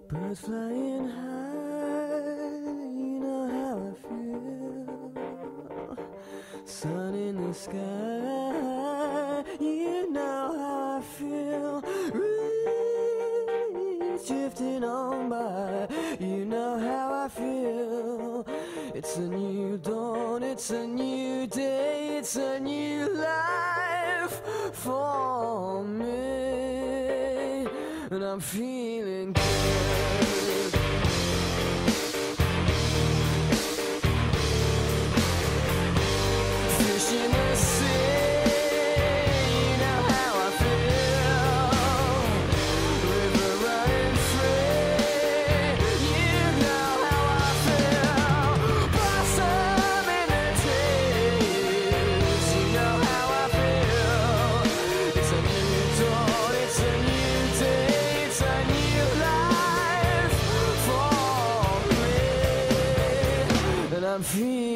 Birds flying high, you know how I feel. Sun in the sky, you know how I feel. Breeze drifting on by, you know how I feel. It's a new dawn, it's a new day, it's a new life for me, and I'm feeling good. Fish in the sea, you know how I feel. River running free, you know how I feel. Blossom in the trees, you know how I feel. It's a new dawn, it's a new day, it's a new life for me, and I'm feeling